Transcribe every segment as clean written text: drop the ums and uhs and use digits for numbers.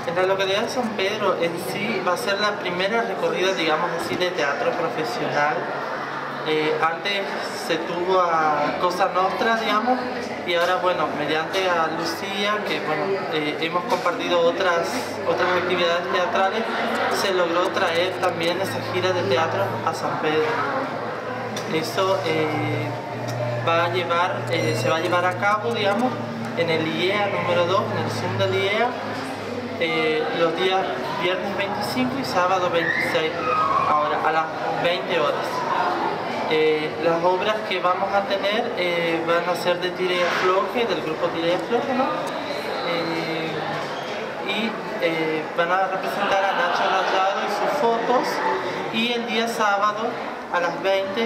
En la localidad de San Pedro en sí va a ser la primera recorrida, digamos así, de teatro profesional. Antes se tuvo a Cosa Nostra, digamos, y ahora, bueno, mediante a Lucía, que bueno, hemos compartido otras actividades teatrales, se logró traer también esa gira de teatro a San Pedro. Eso se va a llevar a cabo, digamos, en el IEA número 2, en el Zoom del IEA, los días viernes 25 y sábado 26, ahora a las 20 horas. Las obras que vamos a tener van a ser de Tira y Afloje, del grupo Tira y Afloje, ¿no? Van a representar a Nacho Rayado y sus fotos, y el día sábado a las 20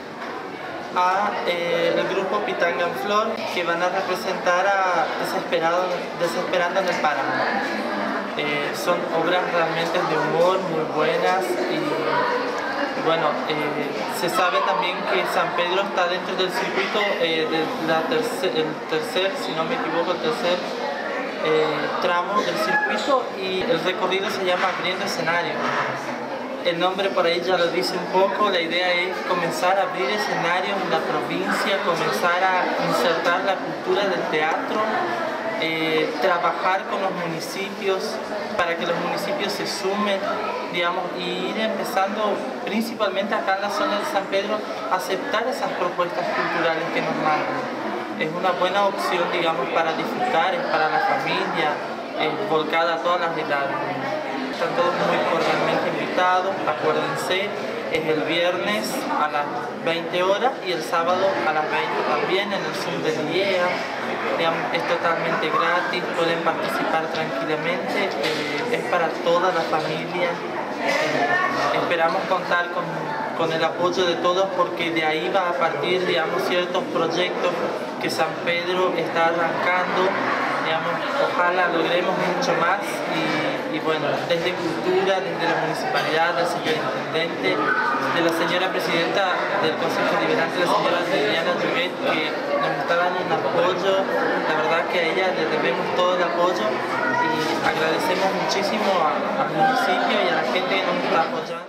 el grupo Pitanga en Flor, que van a representar a Desesperando en el Páramo. Son obras realmente de humor muy buenas y bueno, se sabe también que San Pedro está dentro del circuito el tercer tramo del circuito, y el recorrido se llama Abriendo Escenario. El nombre por ahí ya lo dice un poco. La idea es comenzar a abrir escenarios en la provincia, comenzar a insertar la cultura del teatro, trabajar con los municipios para que los municipios se sumen, digamos, y ir empezando principalmente acá en la zona de San Pedro a aceptar esas propuestas culturales que nos mandan. Es una buena opción, digamos, para disfrutar, es para la familia, volcada a todas las edades. Están todos muy cordialmente invitados, acuérdense, es el viernes a las 20 horas y el sábado a las 20 también en el Zoom del IEA. Es totalmente gratis, pueden participar tranquilamente, es para toda la familia. Esperamos contar con el apoyo de todos, porque de ahí va a partir, digamos, ciertos proyectos que San Pedro está arrancando. Digamos, ojalá logremos mucho más y bueno, desde Cultura, desde la Municipalidad, del señor Intendente, de la señora Presidenta del Consejo Deliberante, la señora Liliana Llobet, que nos está dando un apoyo. La verdad que a ella le debemos todo el apoyo y agradecemos muchísimo al municipio y a la gente que nos está apoyando.